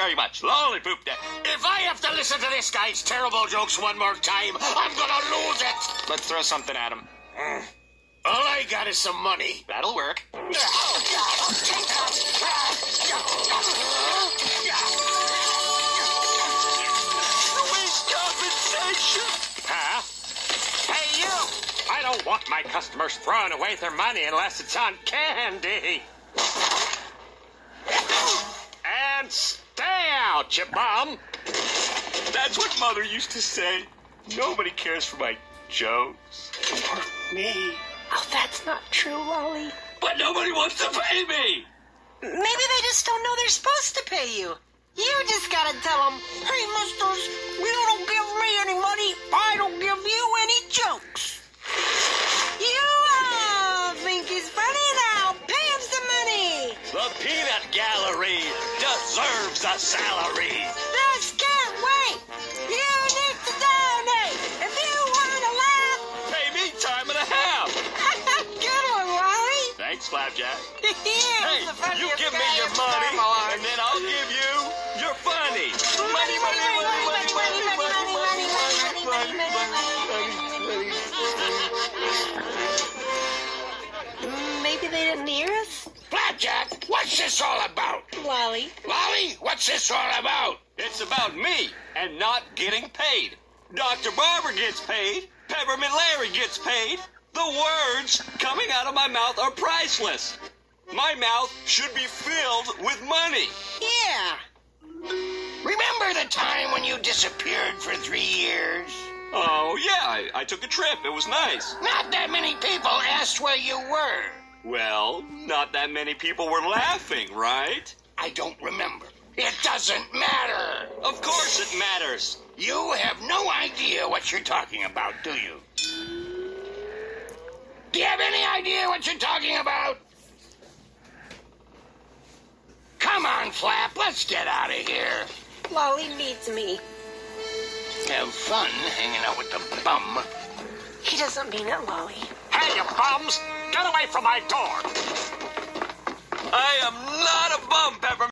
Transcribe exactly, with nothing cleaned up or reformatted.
very much. Lollipop Day. If I have to listen to this guy's terrible jokes one more time, I'm gonna lose it. Let's throw something at him. Mm. All I got is some money. That'll work. Huh? Hey, you! I don't want my customers throwing away their money unless it's on candy. And stay out, you bum. That's what Mother used to say. Nobody cares for my jokes. Me. Oh, that's not true, Lolly. But nobody wants to pay me. Maybe they just don't know they're supposed to pay you. You just gotta tell them, hey, misters, you don't give me any money, I don't give you any jokes. You all think he's funny now. Pay him some money. The Peanut Gallery deserves a salary. This can't wait. You need to donate if you want to laugh. Pay me time and a half. Good one, Wally. Thanks, Flapjack. Hey, you give me your money, and then I'll give you your funny. Money, money, money, money, money, money, money, money, money, money, money. Maybe they didn't hear us? Flapjack, what's this all about? Wally. Lolly, what's this all about? It's about me and not getting paid. Doctor Barber gets paid. Peppermint Larry gets paid. The words coming out of my mouth are priceless. My mouth should be filled with money. Yeah. Remember the time when you disappeared for three years? Oh, yeah, I, I took a trip. It was nice. Not that many people asked where you were. Well, not that many people were laughing, right? I don't remember. It doesn't matter. Of course it matters. You have no idea what you're talking about, do you? Do you have any idea what you're talking about? Come on, Flap, let's get out of here. Lolly needs me. Have fun hanging out with the bum. He doesn't mean it, Lolly. Hey, you bums! Get away from my door! I am not a bum, Peppermint.